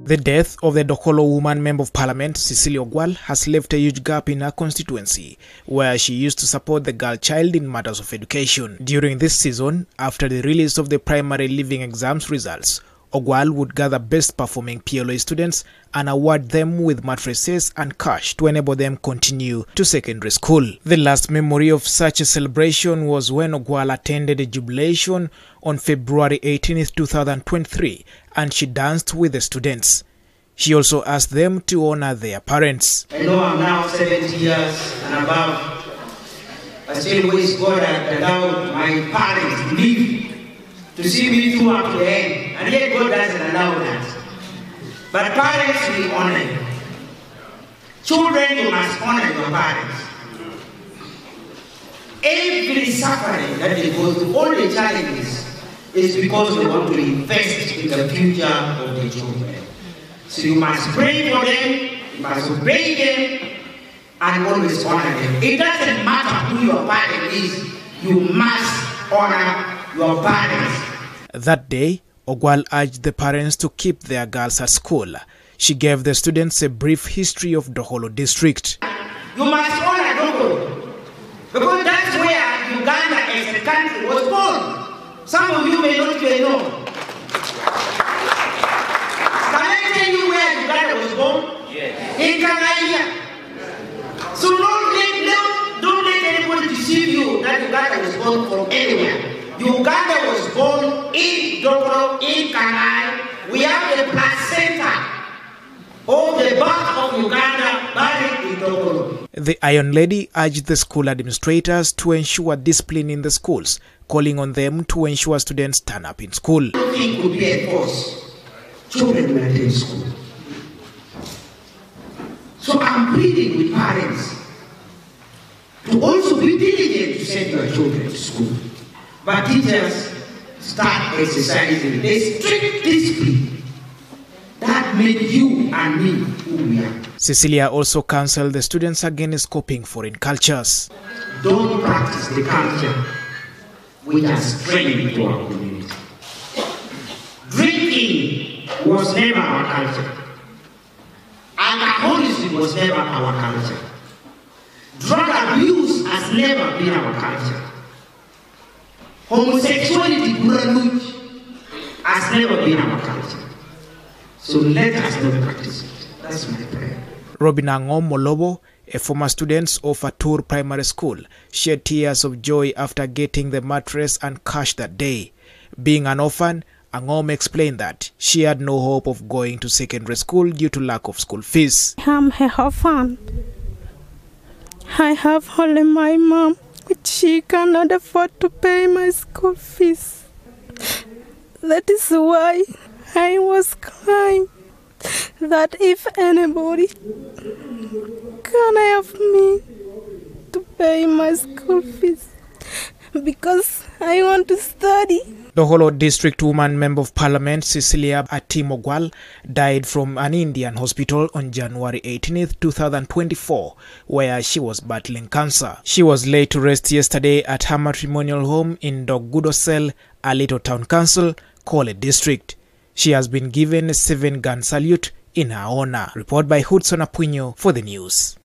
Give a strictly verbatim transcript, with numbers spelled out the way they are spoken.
The death of the Dokolo woman Member of Parliament, Cecilia Ogwal, has left a huge gap in her constituency, where she used to support the girl child in matters of education. During this season, after the release of the primary leaving exams results, Ogwal would gather best performing P L O students and award them with mattresses and cash to enable them continue to secondary school. The last memory of such a celebration was when Ogwal attended a jubilation on February eighteenth two thousand twenty-three, and she danced with the students. She also asked them to honor their parents. I know I'm now seventy years and above. I still wish God had allowed my parents to live to see me through up to the end, and yet God doesn't allow that. But parents, we honor you. Children, you must honor your parents. Every suffering that they go through, all the challenges, is because they want to invest in the future of the children. So you must pray for them, you must obey them, and always honor them. It doesn't matter who your parent is, you must honor your parents. That day, Ogwal urged the parents to keep their girls at school. She gave the students a brief history of Dokolo district. You must honor Dokolo, because that's where Uganda as a country was born. Some of you may not even know. Can I tell you where Uganda was born? Yes. In Tanzania. So don't let, don't let anybody deceive you that Uganda was born from anywhere. Uganda was born in Dokolo, in Kanai. We have the placenta of the birth of Uganda buried in Dokolo. The Iron Lady urged the school administrators to ensure discipline in the schools, calling on them to ensure students turn up in school. Nothing could be enforced. Children will attend school. So I'm pleading with parents to also be diligent to send your children to school. But teachers start exercising a strict discipline that made you and me who we are. Cecilia also counseled the students against copying foreign cultures. Don't practice the culture which has strained to our community. Drinking was never our culture. Alcoholism was never our culture. Drug abuse has never been our culture. Homosexuality has never been our culture. So let us not practice it. That's my prayer. Robin Angom Molobo, a former student of Atur Primary School, shed tears of joy after getting the mattress and cash that day. Being an orphan, Angom explained that she had no hope of going to secondary school due to lack of school fees. I'm an orphan. I have only my mom, which she cannot afford to pay my school fees. That is why I was crying that if anybody can help me to pay my school fees, because I want to study. Dokolo District Woman Member of Parliament Cecilia Ogwal died from an Indian hospital on January eighteenth two thousand twenty-four, where she was battling cancer. She was laid to rest yesterday at her matrimonial home in Dogudosel, Alito Town Council, Korle District. She has been given a seven-gun salute in her honor. Report by Hudson Apunyo for the news.